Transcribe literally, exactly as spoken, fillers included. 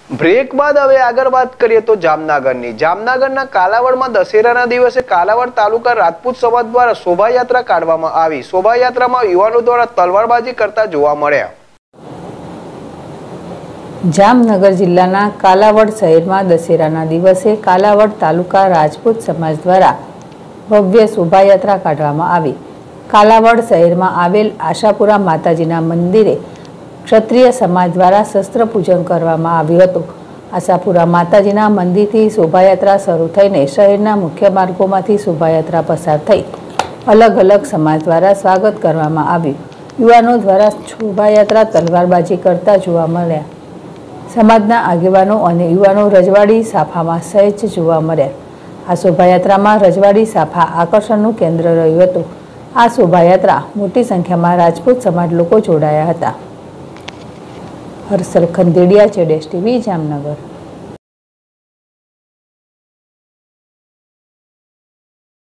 Break બાદ હવે આગળ વાત કરીએ તો જામનગરની જામનગરના કાલાવડમાં દશેરાના દિવસે કાલાવડ તાલુકા રાજપૂત સમાજ દ્વારા શોભાયાત્રા કાઢવામાં આવી। શોભાયાત્રામાં યુવાનો દ્વારા તલવારબાજી કરતા જોવા મળ્યા। જામનગર જિલ્લાના કાલાવડ શહેરમાં દશેરાના દિવસે કાલાવડ તાલુકા રાજપૂત સમાજ દ્વારા ભવ્ય શોભાયાત્રા કાઢવામાં આવી। કાલાવડ શહેરમાં આવેલ આશાપુરા માતાજીના મંદિરે ક્ષત્રિય સમાજ દ્વારા શસ્ત્ર પૂજન કરવામાં આવ્યું હતું। આશાપુરા માતાજીના મંદિરથી શોભાયાત્રા શરૂ થઈને શહેરના મુખ્ય માર્ગોમાંથી શોભાયાત્રા પસાર થઈ અલગ અલગ સમાજ દ્વારા સ્વાગત કરવામાં આવ્યું। યુવાનો દ્વારા શોભાયાત્રા તલવારબાજી કરતા જોવા મળ્યા। સમાજના આગેવાનો અને યુવાનો રજવાડી સાફામાં સહેજ જોવા મળ્યા। આ શોભાયાત્રામાં રજવાડી સાફા આકર્ષણનું કેન્દ્ર રહ્યું હતું। આ શોભાયાત્રા મોટી સંખ્યામાં રાજપૂત સમાજ લોકો જોડાયા હતા। હર્ષલ ખંદેડિયા, જેડેશ ટીવી, જામનગર।